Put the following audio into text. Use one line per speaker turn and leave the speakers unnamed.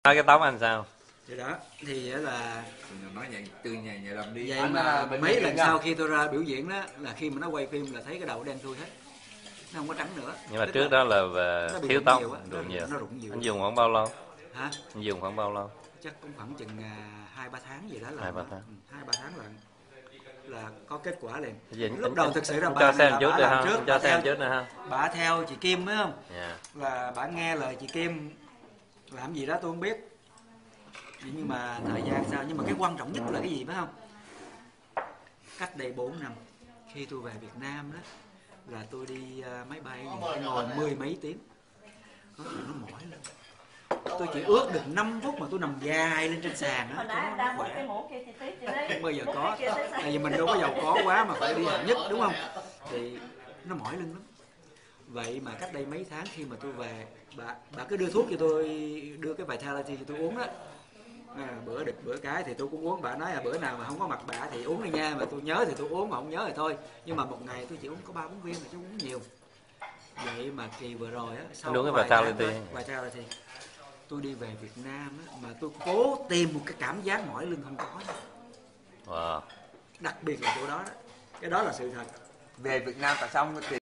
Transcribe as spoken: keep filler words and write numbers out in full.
Nói cái tóc anh sao?
Thì đó, thì là
nói vậy từ nhà nhà làm đi.
vậy mà mấy lần sau khi tôi ra biểu diễn đó là khi mà nó quay phim là thấy cái đầu đen thui hết, nó không có trắng nữa.
Nhưng mà
Tức
trước đó là về thiếu tóc, rụng nhiều.
Nó rụng nhiều.
Anh dùng khoảng bao lâu?
Hả?
Anh dùng khoảng bao lâu?
Chắc cũng khoảng chừng hai ba tháng gì đó là
hai ba tháng.
hai ba tháng là là có kết quả liền.
Gì,
Lúc
anh,
đầu
anh,
thực sự là
anh
bà
cho
này
xem
là
chút
bà
được
làm
không?
trước,
Anh cho
bà
xem
theo,
chút nữa không?
bà theo chị Kim phải không?
Yeah.
Là bà nghe lời chị Kim làm gì đó tôi không biết. Nhưng mà thời gian sao, nhưng mà cái quan trọng nhất là cái gì phải không? Cách đây bốn năm khi tôi về Việt Nam đó là tôi đi uh, máy bay phải ngồi mười mấy tiếng, nó, nó mỏi lên. Tôi chỉ ước được năm phút mà tôi nằm dài lên trên sàn đó, nó khỏe. Không bao giờ có, tại vì mình đâu có giàu có quá mà phải đi hạng nhất đúng không? Thì nó mỏi lưng lắm. Vậy mà cách đây mấy tháng khi mà tôi về, bà bà cứ đưa thuốc cho tôi, đưa cái Vitality cho tôi uống đó. À, bữa địch bữa cái thì tôi cũng uống, bà nói là bữa nào mà không có mặt bà thì uống đi nha, mà tôi nhớ thì tôi uống, mà không nhớ thì thôi. Nhưng mà một ngày tôi chỉ uống có ba bốn viên mà chứ uống nhiều. Vậy mà kỳ vừa rồi á, sau
Đúng cái
vài tháng
Vitality.
đó, Vitality tôi đi về Việt Nam á, mà tôi cố tìm một cái cảm giác mỏi lưng không có.
Wow.
Đặc biệt là chỗ đó đó, cái đó là sự thật.
Về Việt Nam tại sao không tìm